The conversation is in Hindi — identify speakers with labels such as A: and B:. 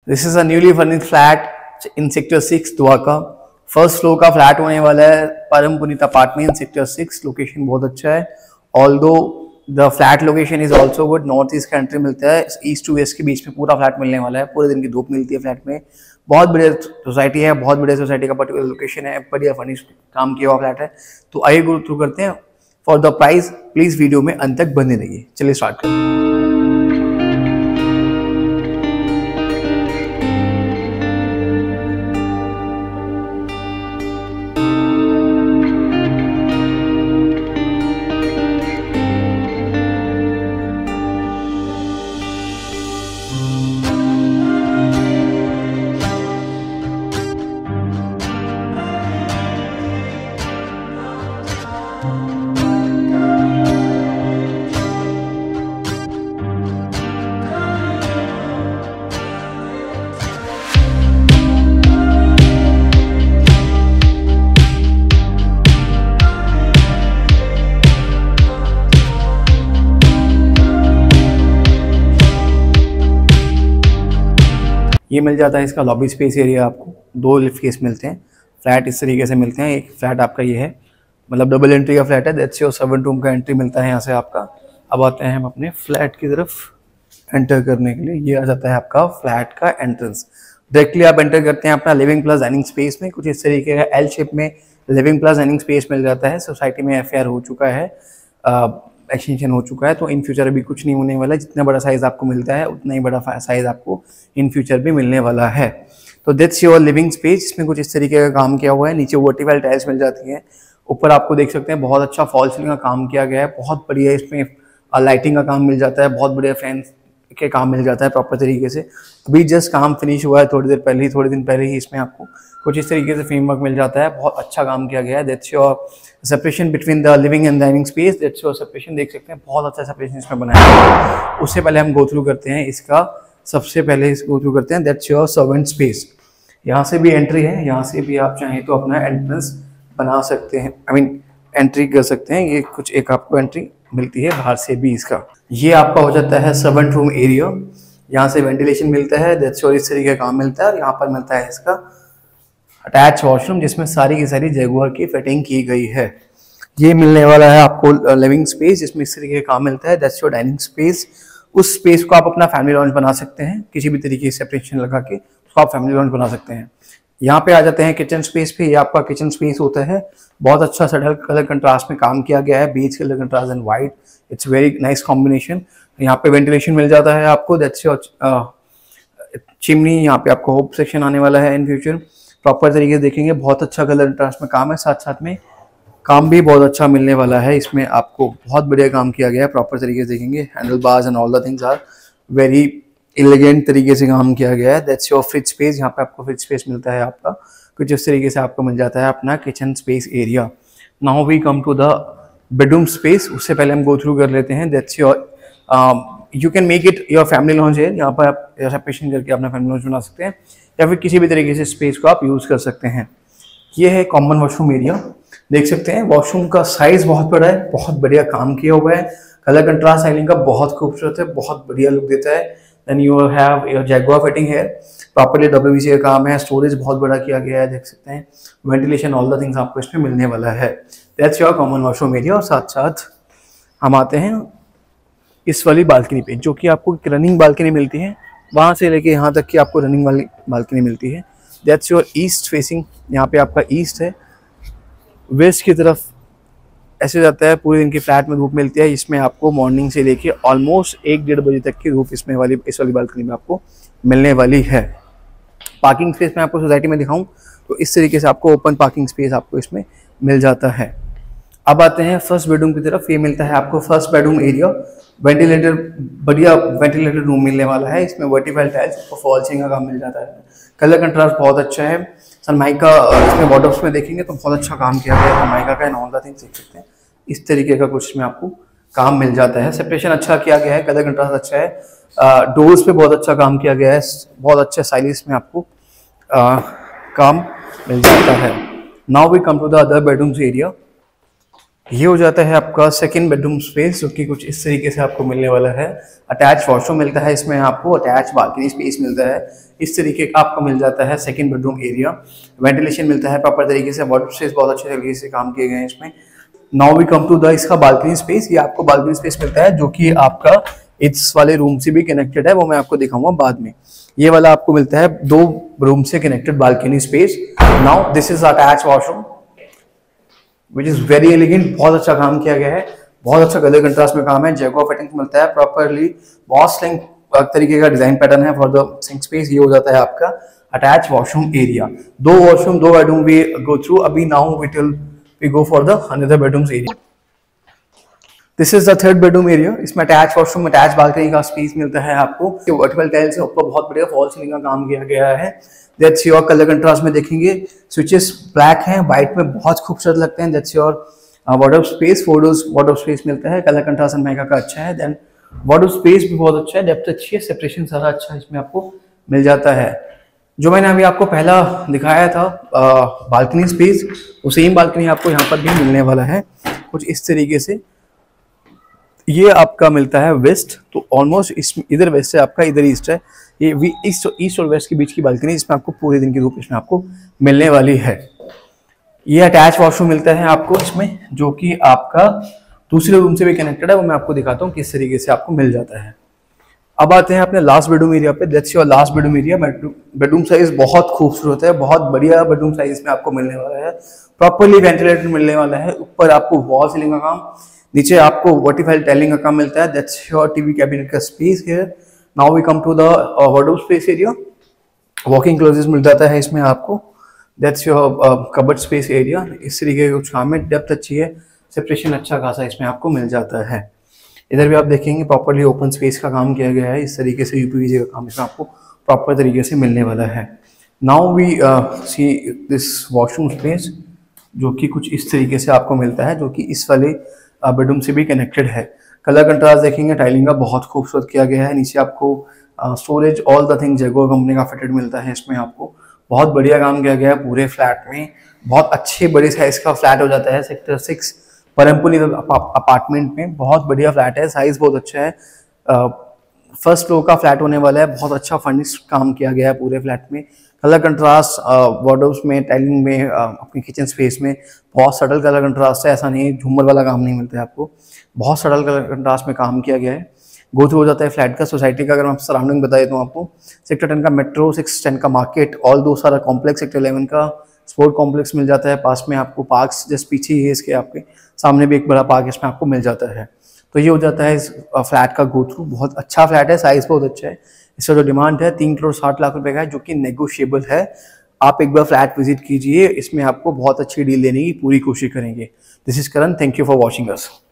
A: This is a newly furnished flat in sector 6 Dwarka. First floor का फ्लैट होने वाला है, परम पुनीत अपार्टमेंट सेक्टर 6। लोकेशन बहुत अच्छा है, although the flat location is also good. North east का एंट्री मिलता है, ईस्ट टू वेस्ट के बीच में पूरा फ्लैट मिलने वाला है। पूरे दिन की धूप मिलती है फ्लैट में। बहुत बढ़िया सोसाइटी है, बहुत बढ़िया सोसाइटी का पर्टिकुलर लोकेशन है, बढ़िया फर्निश्ड काम किया हुआ फ्लैट है। तो आइए गो थ्रू करते हैं। For the price please video में अंत तक बने रहिए। चलिए स्टार्ट करते हैं। ये मिल जाता है इसका लॉबी स्पेस एरिया। आपको 2 लिफ्ट केस मिलते हैं। फ्लैट इस तरीके से मिलते हैं। एक फ्लैट आपका ये है, मतलब डबल एंट्री का फ्लैट है। दैट्स योर 7 रूम का एंट्री मिलता है यहाँ से आपका। अब आते हैं हम अपने फ्लैट की तरफ एंटर करने के लिए। ये आ जाता है आपका फ्लैट का एंट्रेंस। डायरेक्टली आप एंटर करते हैं अपना लिविंग प्लस डाइनिंग स्पेस में। कुछ इस तरीके का एल शेप में लिविंग प्लस डाइनिंग स्पेस मिल जाता है। सोसाइटी में एफआईआर हो चुका है, एक्सटेंशन हो चुका है, तो इन फ्यूचर अभी कुछ नहीं होने वाला है। जितना बड़ा साइज आपको मिलता है उतना ही बड़ा साइज आपको इन फ्यूचर भी मिलने वाला है। तो दैट्स योर लिविंग स्पेस। इसमें कुछ इस तरीके का काम किया हुआ है। नीचे वर्टिकल टाइल्स मिल जाती हैं। ऊपर आपको देख सकते हैं बहुत अच्छा फॉल सीलिंग का काम किया गया है। बहुत बढ़िया इसमें लाइटिंग का काम मिल जाता है। बहुत बढ़िया फैन के काम मिल जाता है प्रॉपर तरीके से। अभी जस्ट काम फिनिश हुआ है थोड़ी दिन पहले ही इसमें आपको कुछ इस तरीके से फ्रेमवर्क मिल जाता है। बहुत अच्छा काम किया गया है। That's your separation between the living and dining space. That's your separation, देख सकते हैं बहुत अच्छा सेपरेशन इसमें बनाया है। उससे पहले हम गो थ्रू करते हैं इसका, सबसे पहले इस गो थ्रू करते हैं दैट्स योर सर्वेंट स्पेस। यहाँ से भी एंट्री है, यहाँ से भी आप चाहें तो अपना एंट्रेंस बना सकते हैं, एंट्री कर सकते हैं। ये कुछ एक आपको एंट्री मिलती है बाहर से भी इसका। ये आपका हो जाता है सर्वेंट रूम एरिया। यहाँ से वेंटिलेशन मिलता है। दैट्स योर इस तरीके का काम मिलता है। और यहाँ पर मिलता है इसका अटैच वॉशरूम, जिसमें सारी की सारी जगुआर की फिटिंग की गई है। ये मिलने वाला है आपको लिविंग स्पेस, जिसमें इस तरीके का काम मिलता है। That's your dining space. उस स्पेस को आप अपना फैमिली लॉन्च बना सकते हैं। किसी भी तरीके से सेपरेशन लगा के उसको आप फैमिली लॉन्च बना सकते हैं। यहाँ पे आ जाते हैं किचन स्पेस पे। ये आपका किचन स्पेस होता है। बहुत अच्छा सटल कलर कंट्रास्ट में काम किया गया है। Beige colour contrast and white, it's very nice combination. यहाँ पे वेंटिलेशन मिल जाता है आपको। That's your chimney. यहाँ पे आपको होप सेक्शन आने वाला है इन फ्यूचर। प्रॉपर तरीके से देखेंगे बहुत अच्छा कलर कंट्रास्ट में काम है। साथ साथ में काम भी बहुत अच्छा मिलने वाला है। इसमें आपको बहुत बढ़िया काम किया गया है। प्रॉपर तरीके से देखेंगे handle bars and all the things are very elegant तरीके से काम किया गया है। That's your fridge space. यहाँ पे आपको फ्रिज स्पेस मिलता है आपका। कुछ इस तरीके से आपको मिल जाता है अपना kitchen space area. Now we come to the bedroom space. उससे पहले हम गो थ्रू कर लेते हैं। That's your you can make it your family lounge है। यहाँ पर आप सेपरेशन करके अपना फैमिली लॉन्च बना सकते हैं, या फिर किसी भी तरीके से स्पेस को आप यूज कर सकते हैं। ये है कॉमन वॉशरूम एरिया। देख सकते हैं वॉशरूम का साइज बहुत बड़ा है। बहुत बढ़िया काम किया हुआ है। कलर कंट्रास्ट स्टाइलिंग का बहुत खूबसूरत है, बहुत बढ़िया लुक देता है। Then you have your jaguar fitting है। प्रॉपर्ली डब्ल्यूवीसी का काम है। स्टोरेज बहुत बड़ा किया गया है, देख सकते हैं। वेंटिलेशन ऑल द थिंग्स आपको इसमें मिलने वाला है। That's your common washroom area. और साथ साथ हम आते हैं इस वाली बालकनी पे, जो कि आपको एक रनिंग बालकनी मिलती है। वहाँ से लेके यहाँ तक की आपको रनिंग वाली बालकनी मिलती है। That's your east facing. यहाँ पे आपका ईस्ट है। वेस्ट की तरफ ऐसे जाता है। पूरे दिन की फ्लैट में धूप मिलती है। इसमें आपको मॉर्निंग से लेके ऑलमोस्ट 1-1.5 बजे तक की धूप इसमें इस वाली बालकनी में आपको मिलने वाली है। पार्किंग स्पेस में आपको सोसाइटी में दिखाऊं तो इस तरीके से आपको ओपन पार्किंग स्पेस आपको इसमें मिल जाता है। अब आते हैं फर्स्ट बेडरूम की तरफ। ये मिलता है आपको फर्स्ट बेडरूम एरिया। वेंटिलेटर, बढ़िया वेंटिलेटर रूम मिलने वाला है। इसमें वर्टिकल टाइल्स आपको फॉल सीलिंग का काम मिल जाता है। कलर कंट्रास्ट बहुत अच्छा है। सनमाइका इसमें वॉर्डरोब्स में देखेंगे तो बहुत अच्छा काम किया गया है सनमाइका का। ऑल द थिंग्स देख सकते हैं। इस तरीके का कुछ इसमें आपको काम मिल जाता है। सेपरेशन अच्छा किया गया है। कलर कंट्रास्ट अच्छा है। डोर्स पे बहुत अच्छा काम किया गया है। बहुत अच्छे स्टाइलिश में आपको काम मिल जाता है। Now we come to the other bedrooms area. ये हो जाता है आपका सेकंड बेडरूम स्पेस, जो कि कुछ इस तरीके से आपको मिलने वाला है। अटैच वॉशरूम मिलता है इसमें आपको, अटैच बालकनी स्पेस मिलता है, इस तरीके का आपको मिल जाता है सेकंड बेडरूम एरिया। वेंटिलेशन मिलता है प्रॉपर तरीके से, वाटर स्पेस बहुत अच्छे तरीके से काम किए गए हैं इसमें। Now we come to the इसका बालकनी स्पेस। ये आपको बालकनी स्पेस मिलता है जो कि आपका इस वाले रूम से भी कनेक्टेड है, वो मैं आपको दिखाऊंगा बाद में। ये वाला आपको मिलता है 2 रूम से connected balcony space. Now this is attach washroom which is very elegant, बहुत अच्छा काम किया गया है, बहुत अच्छा कलर कंट्रास्ट में काम है। जैगुआर फिटिंग मिलता है प्रॉपरली, बहुत स्लिंग तरीके का डिजाइन पैटर्न है फॉर द सिंक स्पेस। ये हो जाता है आपका attach washroom area. 2 washroom 2 bedroom we go through. अभी now we go for the another bedrooms area. This is the third bedroom area. इसमें अटैच वॉशरूम, अटैच बालकनी का स्पेस मिलता है आपको। वर्टिकल टाइल्स से ऊपर बहुत बढ़िया फॉल सीलिंग का काम किया गया है। दैट्स योर कलर कंट्रास्ट में देखेंगे, स्विचेस ब्लैक हैं, व्हाइट में बहुत खूबसूरत लगते हैं। That's your water space, 4 doors water space मिलता है। कलर कंट्रास्ट मेगा का अच्छा है। देन वाटर स्पेस भी बहुत अच्छा है, डेप्थ अच्छी है, सेपरेशन सारा अच्छा इसमें आपको मिल जाता है। जो मैंने अभी आपको पहला दिखाया था बालकनी स्पेस, वो सेम बालकनी आपको यहाँ पर भी मिलने वाला है कुछ इस तरीके से। ये आपका मिलता है वेस्ट, तो ऑलमोस्ट इस इधर वेस्ट है आपका, इधर ईस्ट है। ये ईस्ट और वेस्ट के बीच की बालकनी, जिसमें आपको पूरे दिन की धूप इसमें आपको मिलने वाली है। ये अटैच वॉशरूम मिलता है आपको इसमें, जो कि आपका दूसरे रूम से भी कनेक्टेड है, वो मैं आपको दिखाता हूँ किस तरीके से आपको मिल जाता है। अब आते हैं अपने लास्ट बेडरूम एरिया पे। That's your last bedroom area. Bedroom size बहुत खूबसूरत है, बहुत बढ़िया बेडरूम साइज में आपको मिलने वाला है। प्रॉपरली वेंटिलेटेड मिलने वाला है। ऊपर आपको वॉल सीलिंग का काम, नीचे आपको वर्टिकल टाइलिंग का काम मिलता है। दैट्स योर टीवी कैबिनेट का space here. Now we come to the wardrobe space area. Walking closets मिल जाता है इसमें आपको। That's your cupboard space area. इस तरीके का कुछ काम है, डेप्थ अच्छी है, सेपरेशन अच्छा खासा इसमें आपको मिल जाता है। इधर भी आप देखेंगे प्रॉपरली ओपन स्पेस का काम किया गया है। इस तरीके से यूपीवीसी का काम इसमें आपको प्रॉपर तरीके से मिलने वाला है। Now we see this washroom space, जो कि कुछ इस तरीके से आपको मिलता है, जो कि इस वाले बेडरूम से भी कनेक्टेड है। कलर कंट्रास्ट देखेंगे, टाइलिंग का बहुत खूबसूरत किया गया है। नीचे आपको storage all the thing Jaguar company का फिटेड मिलता है इसमें आपको। बहुत बढ़िया काम किया गया है पूरे फ्लैट में। बहुत अच्छे बड़े साइज का फ्लैट हो जाता है सेक्टर 6 परमपुरी अपार्टमेंट में। बहुत बढ़िया फ्लैट है, साइज बहुत अच्छा है। फर्स्ट फ्लोर का फ्लैट होने वाला है। बहुत अच्छा फर्निश काम किया गया है पूरे फ्लैट में। कलर कंट्रास्ट वार्डरोब्स में, टाइलिंग में, अपनी किचन स्पेस में बहुत सटल कलर कंट्रास्ट है। ऐसा नहीं झूमर वाला काम नहीं मिलता है आपको, बहुत सटल कलर कंट्रास्ट में काम किया गया है। गो थ्रू हो जाता है फ्लैट का। सोसाइटी का अगर मैं सराउंडिंग बता देता हूँ आपको, सेक्टर 10 का मेट्रो, 610 का मार्केट, ऑल दो सारा कॉम्प्लेक्स, सेक्टर 11 का स्पोर्ट कॉम्प्लेक्स मिल जाता है। पास में आपको पार्क्स जस्ट पीछे ही है, इसके आपके सामने भी एक बड़ा पार्क इसमें आपको मिल जाता है। तो ये हो जाता है इस फ्लैट का गो थ्रू। बहुत अच्छा फ्लैट है, साइज बहुत अच्छा है। इसका जो डिमांड है 3 करोड़ 60 लाख रुपए का है, जो कि नेगोशिएबल है। आप एक बार फ्लैट विजिट कीजिए, इसमें आपको बहुत अच्छी डील देने की पूरी कोशिश करेंगे। This is Karan, thank you for watching us.